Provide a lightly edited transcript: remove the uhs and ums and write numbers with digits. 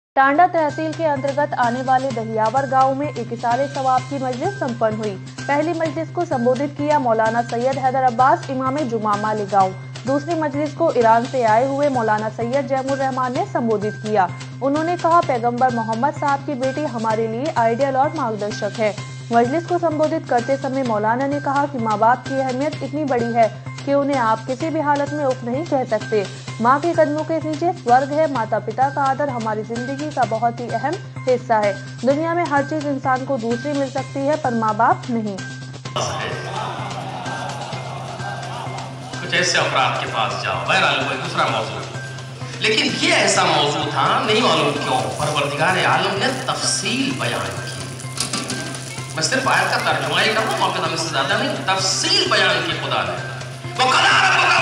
टांडा तहसील के अंतर्गत आने वाले दहियावर गांव में एक इसाले सवाब की मजलिस संपन्न हुई। पहली मजलिस को संबोधित किया मौलाना सैयद हैदर अब्बास इमाम जुमा मालेगांव। दूसरी मजलिस को ईरान से आए हुए मौलाना सैयद जैमुर रहमान ने संबोधित किया। उन्होंने कहा, पैगंबर मोहम्मद साहब की बेटी हमारे लिए आइडियल और मार्गदर्शक है। मजलिस को संबोधित करते समय मौलाना ने कहा कि माँ बाप की अहमियत इतनी बड़ी है कि उन्हें आप किसी भी हालत में उफ नहीं कह सकते। माँ के कदमों के नीचे स्वर्ग है। माता पिता का आदर हमारी जिंदगी का बहुत ही अहम हिस्सा है। दुनिया में हर चीज इंसान को दूसरी मिल सकती है, पर माँ बाप नहीं। कुछ ऐसे अफराद के पास जाओ, बहरहाल कोई दूसरा मौजूद, लेकिन ये ऐसा मौजूद था, नहीं मालूम क्यों परवरदिगार आलम ने तफसील बयान की। मैं सिर्फ आयत का तर्जुमा ही कर रहा हूँ, आपके नाम से ज्यादा नहीं, तफसील बयान की खुदा ने। वो